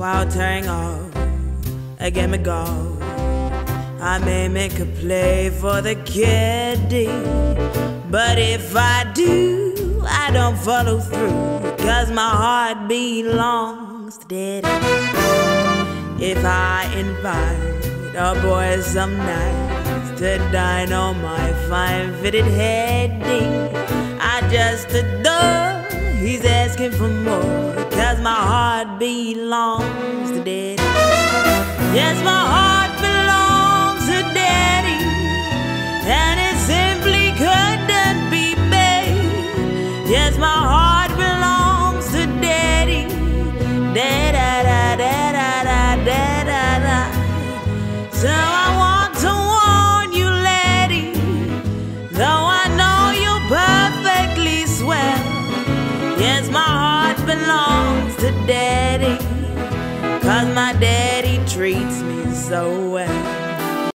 while tearing off a game of golf. I may make a play for the caddy, but if I do, I don't follow through, 'cause my heart belongs to Daddy. If I invite our boys some nights to dine on my fine fitted heading, I just adore he's asking for more, 'cause my heart belongs to Daddy. Yes, my heart belongs to Daddy, and it simply couldn't be made. Yes, my heart belongs to Daddy. Da-da-da-da-da-da-da-da. So I want to warn you, laddie, though I know you're perfectly swell. Yes, my heart belongs to Daddy, 'cause my daddy treats me so well.